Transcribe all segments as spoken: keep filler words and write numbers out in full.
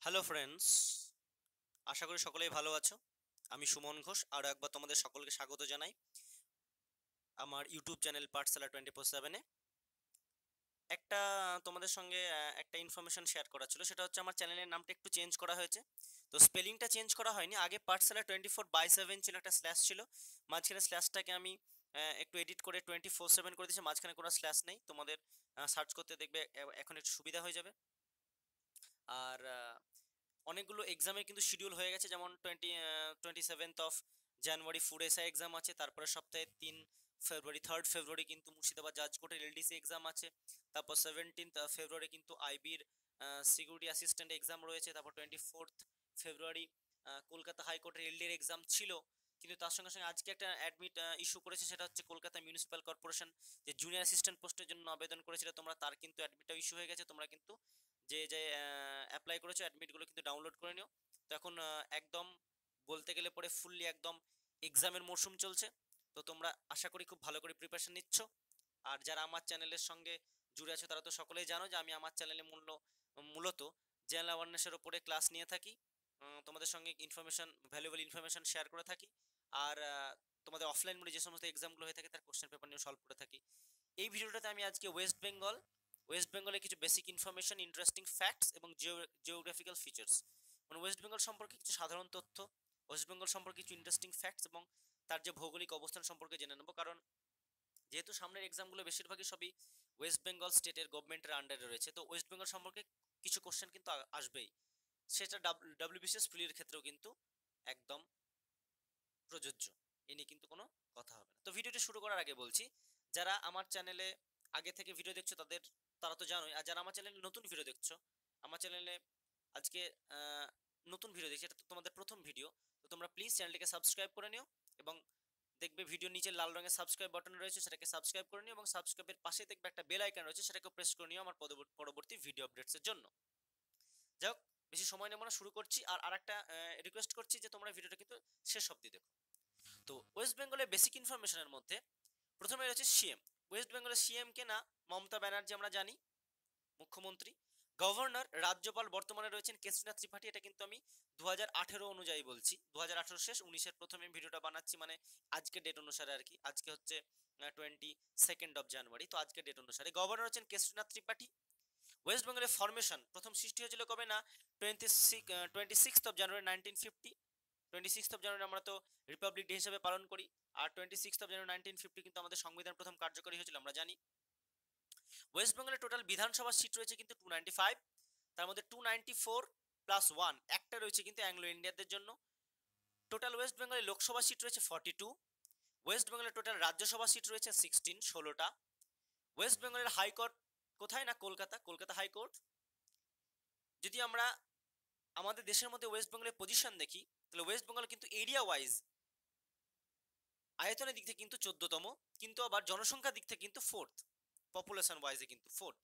Hello friends, আশা করি সকলেই ভালো আছো। আমি সুমন ঘোষ, আরও একবার তোমাদের সকলকে স্বাগত জানাই আমার YouTube channel Pathshala twenty four সেভেনে। একটা তোমাদের সঙ্গে আহ, একটা ইনফরমেশন শেয়ার করা ছিল, সেটা হচ্ছে আমার চ্যানেলের নামটা একটু চেঞ্জ করা হয়েছে। তো স্পেলিংটা চেঞ্জ করা হয়নি, আগে পাঠশালা টোয়েন্টি ফোর বাই সেভেন ছিল, একটা স্ল্যাশ ছিল, মাঝখানে স্ল্যাশটাকে আমি আহ, একটু এডিট করে টোয়েন্টি ফোর সেভেন করে দিয়েছি, মাঝখানে কোনো স্ল্যাশ নেই। তোমাদের সার্চ করতে দেখবে এ- এখন একটু সুবিধা হয়ে যাবে। আর আহ, অনেকগুলো এক্সামের কিন্তু শিডিউল হয়ে গেছে, যেমন twenty twenty seventh of January food SI exam আছে, তারপরে সপ্তাহে তিন ফেব্রুয়ারি থার্ড ফেব্রুয়ারি কিন্তু মুর্শিদাবাদ জাজ কোর্টের এলডিসি এক্সাম আছে। তারপর সেভেন্টিন্থ ফেব্রুয়ারি কিন্তু আইবির সিকিউরিটি অ্যাসিস্ট্যান্ট এক্সাম রয়েছে। তারপর টোয়েন্টি ফোর্থ ফেব্রুয়ারি কলকাতা হাইকোর্টের এলডির এক্সাম ছিল, কিন্তু তার সঙ্গে সঙ্গে আজকে একটা অ্যাডমিট ইস্যু করেছে, সেটা হচ্ছে কলকাতা মিউনিসিপ্যাল কর্পোরেশন যে জুনিয়র অ্যাসিস্ট্যান্ট পোস্টের জন্য আবেদন করেছিল তোমরা, তার কিন্তু অ্যাডমিটটা ইস্যু হয়ে গেছে। তোমরা কিন্তু যে যে অ্যাপ্লাই করেছো অ্যাডমিটগুলো কিন্তু ডাউনলোড করে নিও। তো এখন আহ, একদম বলতে গেলে পরে ফুললি একদম এক্সামের মরশুম চলছে। তো তোমরা আশা করি খুব ভালো করে প্রিপারেশন নিচ্ছ। আর যারা আমার চ্যানেলের সঙ্গে জুড়ে আছে তারা তো সকলেই জানো যে আমি আমার চ্যানেলে মূল্য মূলত জেনারেল অ্যাওয়ারনেসের ওপরে ক্লাস নিয়ে থাকি, উম, তোমাদের সঙ্গে ইনফরমেশন ভ্যালুয়েবল ইনফরমেশন শেয়ার করে থাকি। আর আহ, তোমাদের অফলাইন মোডে যে সমস্ত এক্সামগুলো হয়ে থাকে তার কোশ্চেন পেপার নিয়ে সলভ করে থাকি। এই ভিডিওটাতে আমি আজকে ওয়েস্ট বেঙ্গল ওয়েস্ট বেঙ্গলের কিছু বেসিক ইনফরমেশন, ইন্টারেস্টিং ফ্যাক্টস এবং জিওগ্রাফিক্যাল ফিচার্স, মানে ওয়েস্ট বেঙ্গল সম্পর্কে কিছু সাধারণ তথ্য, ওয়েস্ট বেঙ্গল সম্পর্কে কিছু ইন্টারেস্টিং ফ্যাক্টস এবং তার যে ভৌগোলিক অবস্থান সম্পর্কে জেনে নেবো। কারণ যেহেতু সামনের এক্সামগুলো বেশিরভাগই সবই ওয়েস্ট বেঙ্গল স্টেটের গভর্নমেন্টের আন্ডারে রয়েছে, তো ওয়েস্ট বেঙ্গল সম্পর্কে কিছু কোশ্চেন কিন্তু আ- আসবেই। সেটা ডাব্লিউবিসিএস প্রিলির ক্ষেত্রেও কিন্তু একদম প্রযোজ্য। এ নিয়ে কিন্তু কোনো কথা হবে না। তো ভিডিওটি শুরু করার আগে বলছি, যারা আমার চ্যানেলে আগে থেকে ভিডিও দেখছো তাদের তারা তো জানোই, আর যারা আমার চ্যানেলে নতুন ভিডিও দেখছো, আমার চ্যানেলে আজকে আহ, নতুন ভিডিও দেখছি, এটা তো তোমাদের প্রথম ভিডিও, তো তোমরা প্লিজ চ্যানেলটিকে সাবস্ক্রাইব করে নিও এবং দেখবে ভিডিও নিচে লাল রঙের সাবস্ক্রাইব বাটন রয়েছে, সেটাকে সাবস্ক্রাইব করে নিও এবং সাবস্ক্রাইবের পাশে দেখবে একটা বেল আইকন রয়েছে, সেটাকে প্রেস করে নিও আমার পরবর্তী পরবর্তী ভিডিও আপডেটসের জন্য। যাই হোক, বেশি সময় নেব না, শুরু করছি। আর আরেকটা রিকোয়েস্ট করছি যে তোমরা ভিডিওটা কিন্তু শেষ অবধি দেখো। তো ওয়েস্ট বেঙ্গলের বেসিক ইনফরমেশনের মধ্যে প্রথমে রয়েছে সিএম। ওয়েস্ট বেঙ্গলের সিএম কে না মমতা ব্যানার্জি, আমরা জানি, মুখ্যমন্ত্রী। গভর্নর রাজ্যপাল বর্তমানে রয়েছেন কেশরীনাথ ত্রিপাঠী। এটা কিন্তু আমি দু হাজার আঠেরো অনুযায়ী বলছি, দু হাজার আঠেরো শেষ উনিশের প্রথমে ভিডিওটা বানাচ্ছি, মানে আজকে ডেট অনুসারে আর কি। আজকে হচ্ছে টোয়েন্টি সেকেন্ড অফ জানুয়ারি, তো আজকে ডেট অনুসারে গভর্নর হচ্ছেন কেশরীনাথ ত্রিপাঠী। ওয়েস্ট বেঙ্গলের ফরমেশন প্রথম সৃষ্টি হয়েছিল কবে না, twenty six twenty six of January nineteen fifty. Twenty six of January আমরা তো রিপাবলিক ডে হিসেবে পালন করি। আর twenty six of January nineteen fifty কিন্তু আমাদের সংবিধান প্রথম কার্যকরী হয়েছিল, আমরা জানি। ওয়েস্ট বেঙ্গলের টোটাল বিধানসভা সিট রয়েছে কিন্তু টু নাইনটি ফাইভ। তার মধ্যে two ninety four plus one একটা রয়েছে কিন্তু অ্যাংলো ইন্ডিয়ানদের জন্য। টোটাল ওয়েস্ট বেঙ্গলের লোকসভা সিট রয়েছে ফর্টি টু। ওয়েস্ট বেঙ্গলের টোটাল রাজ্যসভা সিট রয়েছে সিক্সটিন, ষোলোটা। ওয়েস্ট বেঙ্গলের হাইকোর্ট কোথায় না কলকাতা, কলকাতা হাইকোর্ট। যদি আমরা আমাদের দেশের মধ্যে ওয়েস্ট বেঙ্গলের পজিশন দেখি, তাহলে ওয়েস্ট বেঙ্গল কিন্তু এরিয়া ওয়াইজ আয়তনের দিক থেকে কিন্তু চোদ্দতম, কিন্তু আবার জনসংখ্যার দিক থেকে কিন্তু ফোর্থ, পপুলেশন ওয়াইজে কিন্তু ফোর্থ।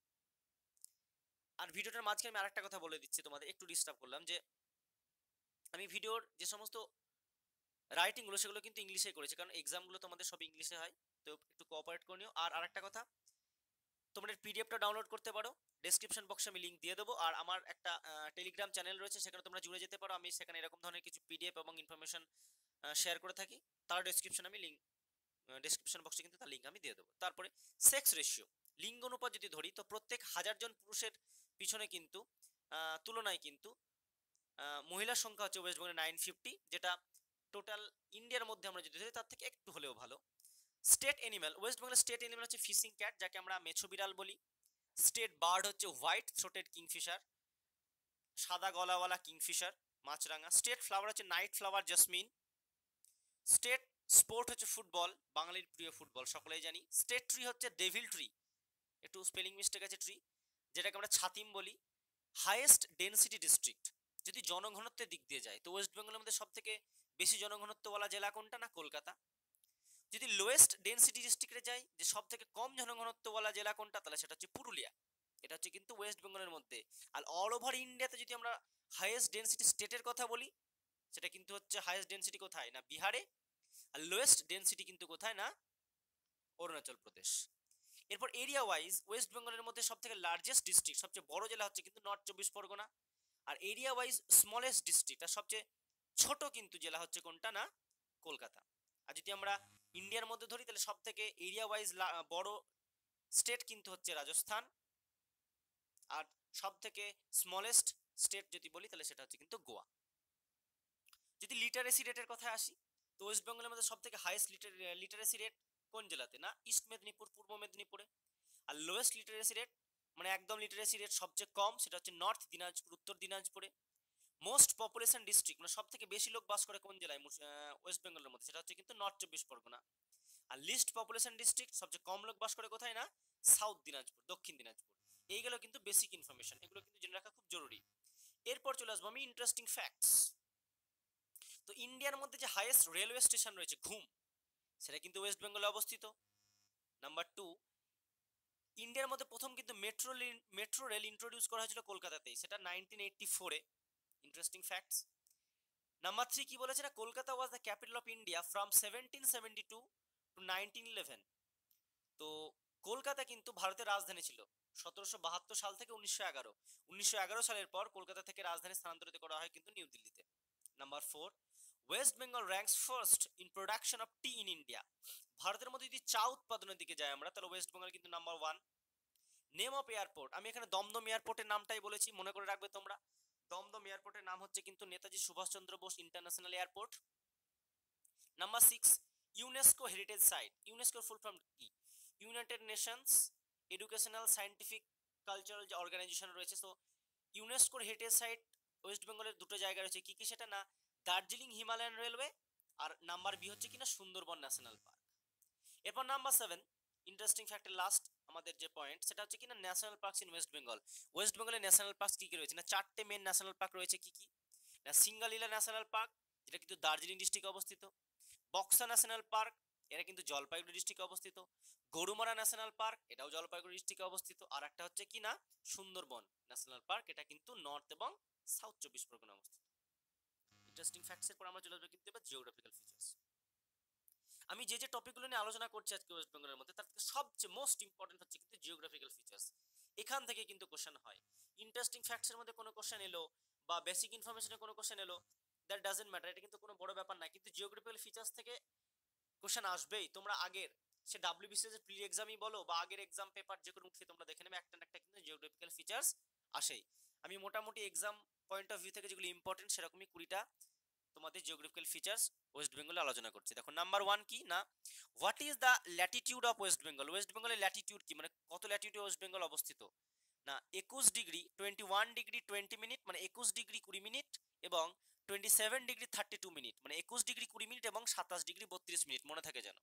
আর ভিডিওটার মাঝখানে আমি আরেকটা কথা বলে দিচ্ছি, তোমাদের একটু ডিস্টার্ব করলাম, যে আমি ভিডিওর যে সমস্ত রাইটিং গুলো সেগুলো কিন্তু ইংলিশে করেছি, কারণ এক্সাম গুলো তোমাদের সব ইংলিশে হয়। তো একটু কোঅপারেট করে নিও। আর আরেকটা কথা, তোমরা পিডিএফটা ডাউনলোড করতে পারো, ডেসক্রিপশন বক্সে আমি লিঙ্ক দিয়ে দেবো। আর আমার একটা টেলিগ্রাম চ্যানেল রয়েছে, সেখানে তোমরা জুড়ে যেতে পারো, আমি সেখানে এরকম ধরনের কিছু পিডিএফ এবং ইনফরমেশন শেয়ার করে থাকি। তার ডেসক্রিপশন আমি লিঙ্ক ডেসক্রিপশন বক্সে কিন্তু তার লিঙ্ক আমি দিয়ে দেবো। তারপরে সেক্স রেশিও, লিঙ্গ অনুপাত যদি ধরি, তো প্রত্যেক হাজার জন পুরুষের পিছনে কিন্তু আহ, তুলনায় কিন্তু আহ, মহিলার সংখ্যা হচ্ছে ওয়েস্ট বেঙ্গলে নাইন ফিফটি, যেটা টোটাল ইন্ডিয়ার মধ্যে আমরা যদি ধরি তার থেকে একটু হলেও ভালো। স্টেট এনিম্যাল, ওয়েস্ট বেঙ্গলের স্টেট এনিম্যাল হচ্ছে ফিশিং ক্যাট, যাকে আমরা মেছো বিড়াল বলি। স্টেট বার্ড হচ্ছে হোয়াইট থ্রোটেড কিংফিশার, সাদা গলাওয়ালা কিংফিশার, মাছরাঙা। স্টেট ফ্লাওয়ার হচ্ছে night flower jasmine. State sport হচ্ছে ফুটবল, বাঙালির প্রিয় ফুটবল সকলেই জানি। স্টেট ট্রি হচ্ছে ডেভিল ট্রি, একটু স্পেলিং মিস্টেক আছে ট্রি, যেটাকে আমরা ছাতিম বলি। হাইয়েস্ট ডেনসিটি ডিস্ট্রিক্ট, যদি জনঘনত্বের দিক দিয়ে যায়, তো ওয়েস্ট বেঙ্গলের মধ্যে সব থেকে বেশি জনঘনত্বওয়ালা জেলা কোনটা না কলকাতা। যদি লোয়েস্ট ডেনসিটি ডিস্ট্রিক্টে যাই, যে সব থেকে কম জনঘনত্বওয়ালা জেলা কোনটা, তাহলে সেটা হচ্ছে পুরুলিয়া। এটা হচ্ছে কিন্তু ওয়েস্ট বেঙ্গলের মধ্যে। আর অল ওভার ইন্ডিয়াতে যদি আমরা হাইয়েস্ট ডেনসিটি স্টেটের কথা বলি, সেটা কিন্তু হচ্ছে হাইয়েস্ট ডেনসিটি কোথায় না বিহারে, আর লোয়েস্ট ডেনসিটি কিন্তু কোথায় না অরুণাচল প্রদেশ। এরপর এরিয়া ওয়াইজ ওয়েস্ট বেঙ্গলের মধ্যে সব থেকে লার্জেস্ট ডিস্ট্রিক্ট, সবচেয়ে বড় জেলা হচ্ছে কিন্তু নর্থ চব্বিশ পরগনা। আর এরিয়া ওয়াইজ স্মলেস্ট ডিস্ট্রিক্ট আর সবচেয়ে ছোট কিন্তু জেলা হচ্ছে কোনটা না কলকাতা। আর যদি আমরা ইন্ডিয়ার মধ্যে ধরি তাহলে সব থেকে এরিয়া ওয়াইজ বড় স্টেট কিন্তু হচ্ছে রাজস্থান, আর সব থেকে স্মলেস্ট স্টেট যদি বলি তাহলে সেটা হচ্ছে কিন্তু গোয়া। যদি লিটারেসি রেটের কথা আসি তো ওয়েস্ট বেঙ্গলের মধ্যে সব থেকে হাইয়েস্ট লিটারেসি রেট কোন জেলাতে না ইস্ট মেদিনীপুর, পূর্ব মেদিনীপুরে। আর লোয়েস্ট লিটারেসি রেট মানে একদম লিটারেসি রেট সবচেয়ে কম সেটা হচ্ছে নর্থ দিনাজপুর, উত্তর দিনাজপুরে। মোস্ট পপুলেশন ডিস্ট্রিক্ট মানে সব থেকে বেশি লোক বাস করে কোন জেলায় ওয়েস্ট বেঙ্গলের মধ্যে সেটা হচ্ছে কিন্তু নর্থ চব্বিশ পরগনা। আর লিস্ট পপুলেশন ডিস্ট্রিক্ট সবচেয়ে কম লোক বাস করে কোথায় না সাউথ দিনাজপুর, দক্ষিণ দিনাজপুর। এইগুলো কিন্তু বেসিক ইনফরমেশন, এগুলো কিন্তু জেনে রাখা খুব জরুরি। এরপর চলে আসবো আমি ইন্টারেস্টিং ফ্যাক্টস। তো ইন্ডিয়ার মধ্যে যে হাইয়েস্ট রেলওয়ে স্টেশন রয়েছে ঘুম, সেটা কিন্তু ওয়েস্ট বেঙ্গলে অবস্থিত। নাম্বার টু, ইন্ডিয়ার মধ্যে প্রথম কিন্তু মেট্রো মেট্রো রেল ইন্ট্রোডিউস করা হয়েছিল কলকাতাতেই, সেটা নাইনটিন এইটটি ফোরে। Interesting facts. নাম্বার থ্রি কি বলেছে না Kolkata was the capital of India from seventeen seventy two to nineteen eleven. তো কলকাতা কিন্তু ভারতের রাজধানী ছিল সতেরোশো বাহাত্তর সাল থেকে উনিশশো এগারো উনিশশো এগারো সালের পর কলকাতা থেকে রাজধানী স্থানান্তরিত করা হয় কিন্তু নিউ দিল্লিতে। Number four, West Bengal ranks first in production of tea in India. ভারতের মধ্যে যদি চা উৎপাদনের দিকে যাই আমরা তাহলে ওয়েস্ট বেঙ্গল কিন্তু number one. Name of airport, আমি এখানে দমদম এয়ারপোর্টের নামটাই বলেছি, মনে করে রাখবে তোমরা। দমদম এয়ারপোর্টের নাম হচ্ছে কিন্তু Netaji Subhas Chandra Bose international airport. Number six, UNESCO heritage site. ইউনেস্কোর ফুল ফর্ম কি? United Nations Educational Scientific Cultural যে অর্গানাইজেশন রয়েছে, তো ইউনেস্কোর হেরিটেজ সাইট ওয়েস্ট বেঙ্গলের দুটো জায়গা রয়েছে, কি কি সেটা না দার্জিলিং হিমালয়ান রেলওয়ে, আর নাম্বার বি হচ্ছে কিনা সুন্দরবন ন্যাশনাল পার্ক। এরপর number seven, interesting factor last আমাদের যে পয়েন্ট সেটা হচ্ছে কিনা national parks in West Bengal. West বেঙ্গলের ন্যাশনাল পার্কস কি কি রয়েছে না চারটে মেন ন্যাশনাল পার্ক রয়েছে, কি কি না সিঙ্গালীলা ন্যাশনাল পার্ক যেটা কিন্তু দার্জিলিং ডিস্ট্রিক্টে অবস্থিত, বক্সা ন্যাশনাল পার্ক এটা কিন্তু জলপাইগুড়ি ডিস্ট্রিক্টে অবস্থিত, গরুমারা ন্যাশনাল পার্ক এটাও জলপাইগুড়ি ডিস্ট্রিক্টে অবস্থিত, আর একটা হচ্ছে কি না সুন্দরবন ন্যাশনাল পার্ক এটা কিন্তু নর্থ এবং সাউথ চব্বিশ পরগনা অবস্থিত। ইন্টারেস্টিং ফ্যাক্টস এর পর আমরা চলে আসবো কিন্তু এবার জিওগ্রাফিক্যাল ফিচার্স। আমি যে যে টপিকগুলো নিয়ে আলোচনা করছি আজকে ওয়েস্ট বেঙ্গলের মধ্যে তার থেকে সবচেয়ে মোস্ট ইম্পর্টেন্ট হচ্ছে কিন্তু জিওগ্রাফিক্যাল ফিচার্স। এখান থেকে কিন্তু কোশ্চেন হয়। ইন্টারেস্টিং ফ্যাক্টস এর মধ্যে কোনো কোশ্চেন এলো বা বেসিক ইনফরমেশনের কোনো কোশ্চেন এলো, দ্যাট ডাজন্ট ম্যাটার, এটা কিন্তু কোনো বড় ব্যাপার না, কিন্তু জিওগ্রাফিক্যাল ফিচার্স থেকে কোশ্চেন আসবেই। তোমরা আগের সে ডাব্লিউবিসিএস এর প্রি এক্সামই বলো বা আগের এক্সাম পেপার যে কোনো উঠে তোমরা দেখে নেবে একটা না একটা কিন্তু জিওগ্রাফিক্যাল ফিচার্স আসেই। আমি মোটামুটি এক্সাম পয়েন্ট অফ ভিউ থেকে যেগুলো ইম্পর্টেন্ট সেরকমই কুড়িটা তোমাদের জিওগ্রাফিক্যাল ফিচার্স ওয়েস্ট বেঙ্গলে আলোচনা করছি। দেখো নাম্বার ওয়ান কি না what is the latitude of West Bengal. West বেঙ্গলের ল্যাটিটিউড কি মানে কত ল্যাটিটিউডে ওয়েস্ট বেঙ্গল অবস্থিত না একুশ degree twenty one degree twenty minute মানে একুশ ডিগ্রি কুড়ি মিনিট এবং twenty seven degree thirty two minute মানে একুশ ডিগ্রি কুড়ি মিনিট এবং সাতাশ ডিগ্রি বত্রিশ মিনিট মনে থাকে যেন।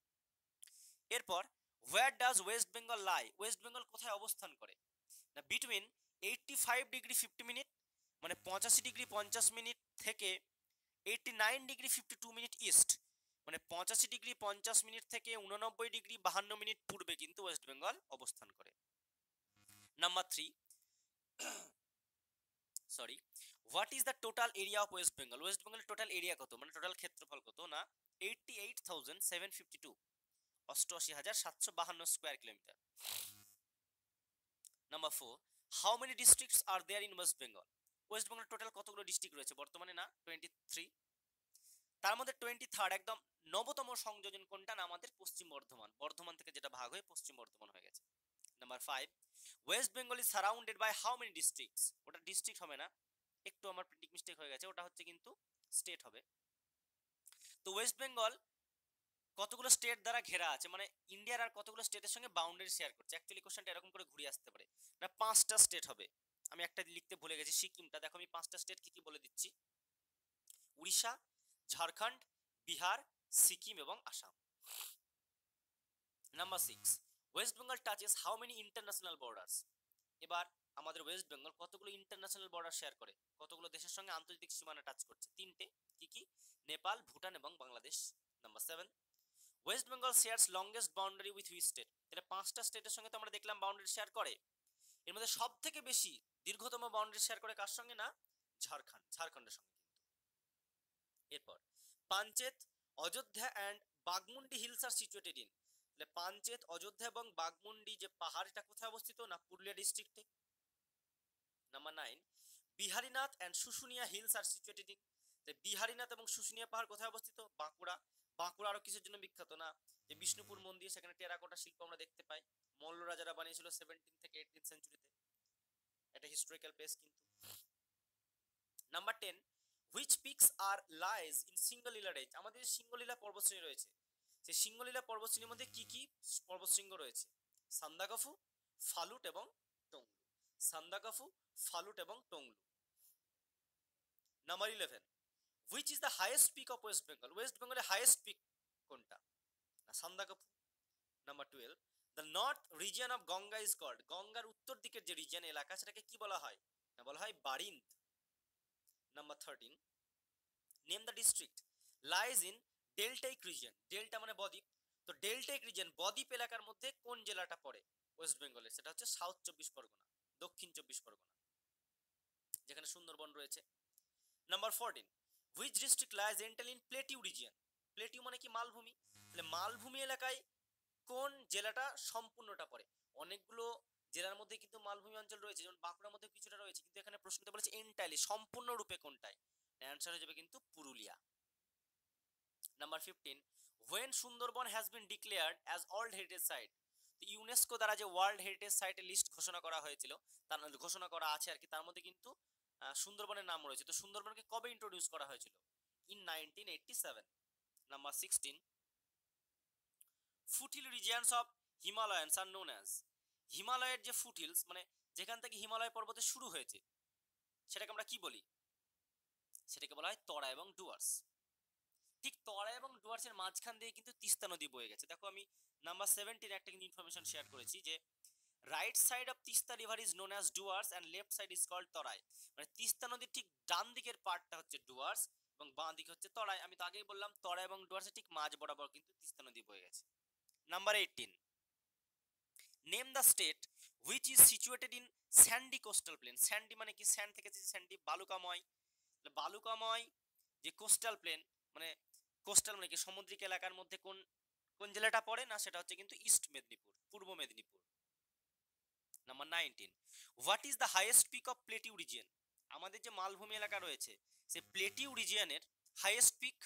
এরপর where does West Bengal lie. West Bengal কোথায় অবস্থান করে না between eighty five degree fifty minute মানে পঁচাশি ডিগ্রি পঞ্চাশ মিনিট থেকে eighty nine degree fifty two minute east মানে পঁচাশি ডিগ্রি পঞ্চাশ মিনিট থেকে উননব্বই ডিগ্রি বাহান্ন মিনিট পূর্বে কিন্তু ওয়েস্ট বেঙ্গল অবস্থান করে। Number three, sorry what is the total area of West Bengal. West বেঙ্গলের টোটাল এরিয়া কত মানে টোটাল ক্ষেত্রফল কত না eighty eight thousand seven fifty two অষ্টআশি হাজার সাতশো বাহান্ন square kilometre. Number four, how many districts are there in West Bengal. West বেঙ্গলের টোটাল কতগুলো ডিস্ট্রিক্ট রয়েছে বর্তমানে না টোয়েন্টি থ্রি, তার মধ্যে টোয়েন্টি থার্ড একদম নবতম সংযোজন কোনটা না আমাদের পশ্চিম বর্ধমান, বর্ধমান থেকে যেটা ভাগ হয়ে পশ্চিম বর্ধমান হয়ে গেছে। Number five, West Bengal is surrounded by how many districts. ওটা ডিস্ট্রিক্ট হবে না, একটু আমার প্রিন্টিং মিস্টেক হয়ে গেছে, ওটা হচ্ছে কিন্তু স্টেট হবে। তো ওয়েস্ট বেঙ্গল কতগুলো স্টেট দ্বারা ঘেরা আছে মানে ইন্ডিয়ার আর কতগুলো স্টেটের সঙ্গে বাউন্ডারি শেয়ার করছে। অ্যাকচুয়ালি কোশ্চেনটা এরকম করে ঘুরে আসতে পারে না পাঁচটা স্টেট হবে, আমি একটা লিখতে ভুলে গেছি সিকিমটা। দেখো আমি পাঁচটা স্টেট কি কি বলে দিচ্ছি, উড়িষ্যা, ঝাড়খণ্ড, বিহার, সিকিম এবং Assam. Number six, West Bengal touches how many international borders. এবার আমাদের ওয়েস্ট বেঙ্গল কতগুলো ইন্টারন্যাশনাল বর্ডার শেয়ার করে, কতগুলো দেশের সঙ্গে আন্তর্জাতিক সীমানা টাচ করছে, তিনটে, কি কি নেপাল, ভুটান এবং Bangladesh. Number seven, West Bengal shares longest boundary with which state. এটা পাঁচটা স্টেটের সঙ্গে তো আমরা দেখলাম বাউন্ডারি শেয়ার করে, এর মধ্যে সব থেকে বেশি দীর্ঘতম বাউন্ডারি শেয়ার করে কার সঙ্গে না ঝাড়খণ্ড, ঝাড়খণ্ডের সঙ্গে কিন্তু। এরপর Panchet, Ayodhya and Bagmundi hills are situated in. তাহলে পাঞ্চেত, অযোধ্যা এবং বাগমুন্ডি যে পাহাড় এটা কোথায় অবস্থিত না পুরুলিয়া ডিস্ট্রিক্টে। Number nine, Biharinath and Susunia hills are situated in, Biharinath এবং শুশুনিয়া পাহাড় কোথায় অবস্থিত? বাঁকুড়া। বাঁকুড়া আরো কিসের জন্য বিখ্যাত? না যে বিষ্ণুপুর মন্দির, সেখানে টেরাকোটা শিল্প আমরা দেখতে পাই, মল্ল রাজারা বানিয়েছিল সেভেন্টিন থেকে এইটিন সেঞ্চুরিতে, এটা হিস্টোরিক্যাল প্লেস কিন্তু। Number ten, which peaks are lies in Singalila range, আমাদের যে সিঙ্গলীলা পর্বতশ্রেণী রয়েছে সেই সিঙ্গলীলা পর্বতশ্রেণীর মধ্যে কি কি পর্বতশৃঙ্গ রয়েছে? সান্দাকফু, ফালুট এবং টংলু। সান্দাকফু, ফালুট এবং Tonglu. Number eleven, which is the highest peak of West Bengal, West বেঙ্গলের হাইয়েস্ট পিক কোনটা? না Sandakphu. Number twelve, the north region of Ganga is called, গঙ্গার উত্তর দিকের যে রিজিয়ন এলাকা সেটাকে কি বলা হয়? না বলা হয় Barind. Number thirteen, name the district lies in deltaic region, delta মানে বদ্বীপ, তো ডেল্টাইক রিজিয়ন বদ্বীপ এলাকার মধ্যে কোন জেলাটা পড়ে ওয়েস্ট বেঙ্গলের? সেটা হচ্ছে সাউথ চব্বিশ পরগনা, দক্ষিণ চব্বিশ পরগনা, যেখানে সুন্দরবন রয়েছে। Number fourteen, which district lies entirely in plateau region, plateau মানে কি? মালভূমি, তাহলে মালভূমি এলাকায় কোন জেলাটা সম্পূর্ণটা পড়ে? অনেকগুলো জেলার মধ্যে কিন্তু মালভূমি অঞ্চল রয়েছে, যেমন বাঁকুড়ার মধ্যে কিছুটা রয়েছে, কিন্তু এখানে প্রশ্নতে বলেছে এন্টারলি, সম্পূর্ণরূপে কোনটায়? অ্যান্সার হয়ে যাবে কিন্তু Purulia. Number fifteen, when Sundarban has been declared as world heritage site, UNESCO দ্বারা যে ওয়ার্ল্ড হেরিটেজ সাইটের লিস্ট ঘোষণা করা হয়েছিল, তার ঘোষণা করা আছে আর কি, তার মধ্যে কিন্তু সুন্দরবনের নাম রয়েছে। তো সুন্দরবনকে কবে ইন্ট্রোডিউস করা হয়েছিল? In nineteen eighty seven. Number sixteen, foothill regions of Himalayans are known as, হিমালয়ের যে ফুটহিলস মানে যেখান থেকে হিমালয় পর্বতে শুরু হয়েছে সেটাকে আমরা কি বলি? সেটাকে বলা হয় তরা এবং ডুয়ার্স। ঠিক তরা এবং ডুয়ার্সের মাঝখান দিয়ে কিন্তু তিস্তা নদী বয়ে গেছে। দেখো আমি নাম্বার সেভেন্টিন একটা কিন্তু ইনফরমেশন শেয়ার করেছি যে right side of Teesta river is known as Dooars and left side is called Terai, মানে তিস্তা নদীর ঠিক ডান দিকের পার্টটা হচ্ছে ডুয়ার্স এবং বাঁ দিকে হচ্ছে তরাই। আমি তো আগেই বললাম তরা এবং ডুয়ার্সের ঠিক মাঝ বরাবর কিন্তু তিস্তা নদী বয়ে গেছে। Number eighteen, name the state which is situated in sandy coastal plain, sandy মানে কি? স্যান্ড থেকে স্যান্ডি, বালুকাময়, বালুকাময় যে কোস্টাল প্লেন মানে কোস্টাল মানে কি সামুদ্রিক এলাকার মধ্যে কোন কোন জেলাটা পড়ে? না সেটা হচ্ছে কিন্তু east Medinipur, Purba Medinipur. Number nineteen, what is the highest peak of plateau region, আমাদের যে মালভূমি এলাকা রয়েছে সে প্লেটিউ রিজিয়নের হাইয়েস্ট পিক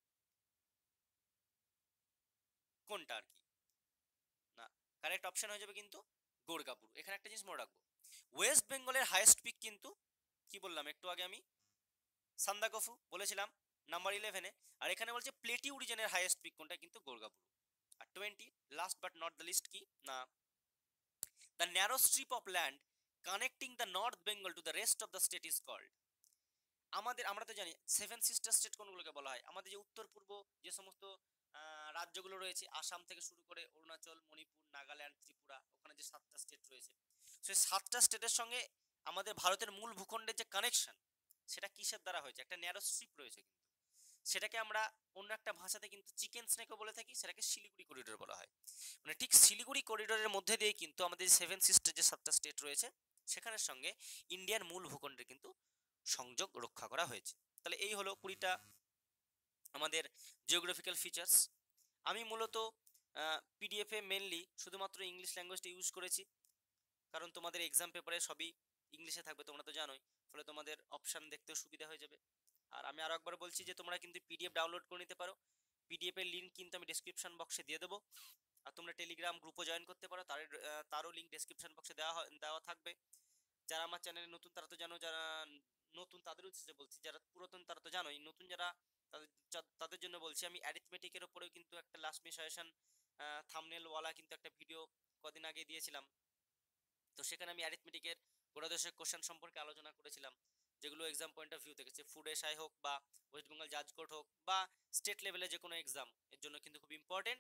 কোনটা আর কি? না কারেক্ট অপশন হয়ে যাবে কিন্তু গোরগাপুর। এখানে একটা জিনিস মনে রাখবো, ওয়েস্ট বেঙ্গলের হাইয়েস্ট পিক কিন্তু কি বললাম একটু আগে আমি? সান্দাকফু বলেছিলাম নাম্বার ইলেভেনে, আর এখানে বলছে প্লেটিউ রিজিয়নের হাইয়েস্ট পিক কোনটা? কিন্তু গোরগাপুর। আর twenty, last but not the least, কি না the narrow strip of land connecting the north Bengal to the rest of the state is called, আমাদের আমরা তো জানি সেভেন সিস্টার স্টেট কোনগুলোকে বলা হয়? আমাদের যে উত্তর পূর্ব যে সমস্ত রাজ্যগুলো রয়েছে আসাম থেকে শুরু করে অরুণাচল, মণিপুর, নাগাল্যান্ড, ত্রিপুরা, ওখানে যে সাতটা স্টেট রয়েছে সেই সাতটা স্টেটের সঙ্গে আমাদের ভারতের মূল ভূখণ্ডের যে কানেকশন সেটা কিসের দ্বারা হয়েছে? একটা ন্যারো স্ট্রিপ রয়েছে কিন্তু, সেটাকে আমরা অন্য একটা ভাষাতে কিন্তু চিকেন স্নেকও বলে থাকি, সেটাকে শিলিগুড়ি করিডোর বলা হয়। মানে ঠিক শিলিগুড়ি করিডোরের মধ্যে দিয়ে কিন্তু আমাদের সেভেন সিস্টার যে সাতটা স্টেট রয়েছে সেখানের সঙ্গে ইন্ডিয়ার মূল ভূখণ্ডের কিন্তু সংযোগ রক্ষা করা হয়েছে। তাহলে এই হলো কুড়িটা আমাদের জিওগ্রাফিক্যাল ফিচার্স। আমি মূলত পিডিএফ এ মেনলি শুধুমাত্র ইংলিশ ল্যাঙ্গুয়েজটা ইউজ করেছি, কারণ তোমাদের এক্সাম পেপারে সবই ইংলিশে থাকবে, তোমরা তো জানোই, ফলে তোমাদের অপশান দেখতেও সুবিধা হয়ে যাবে। আর আমি আরো একবার বলছি যে তোমরা কিন্তু পিডিএফ ডাউনলোড করে নিতে পারো, পিডিএফ এর লিঙ্ক কিন্তু আমি ডেসক্রিপশন বক্সে দিয়ে দেবো। আর তোমরা টেলিগ্রাম গ্রুপও জয়েন করতে পারো, তার তারও লিঙ্ক ডেসক্রিপশন বক্সে দেওয়া দেওয়া থাকবে। যারা আমার চ্যানেলে নতুন তারা তো জানো, যারা নতুন তাদের উদ্দেশ্যে বলছি, যারা পুরাতন তারা তো জানোই, নতুন যারা তাদের তাদের জন্য বলছি আমি অ্যারিথমেটিকের উপরেও কিন্তু একটা লাস্ট মি সাজেশন থাম্বনেল ওয়ালা কিন্তু একটা ভিডিও কদিন আগে দিয়েছিলাম। তো সেখানে আমি অ্যারিথমেটিকের গোড়া দশেক কোশ্চেন সম্পর্কে আলোচনা করেছিলাম, যেগুলো এক্সাম পয়েন্ট অফ ভিউ থেকে, সে ফুড এসআই হোক বা ওয়েস্ট বেঙ্গল জাজ কোর্ট হোক বা স্টেট লেভেলে যে কোনো এক্সাম এর জন্য কিন্তু খুব ইম্পর্টেন্ট।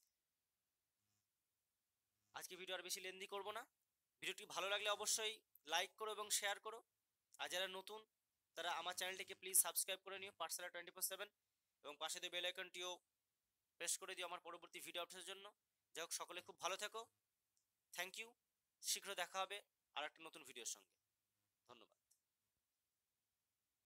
আজকে ভিডিও আর বেশি লেন্দি করব না, ভিডিওটি ভালো লাগলে অবশ্যই লাইক করো এবং শেয়ার করো। আর যারা নতুন তারা আমার চ্যানেলটিকে প্লিজ সাবস্ক্রাইব করে নিও পাঠশালা টোয়েন্টি ফোর সেভেন, এবং পাশে দিয়ে বেল আইকনটিও প্রেস করে দিও আমার পরবর্তী ভিডিও আপডেটের জন্য। যাই হোক, সকলে খুব ভালো থেকো, থ্যাংক ইউ, শীঘ্র দেখা হবে আর একটা নতুন ভিডিওর সঙ্গে। ধন্যবাদ।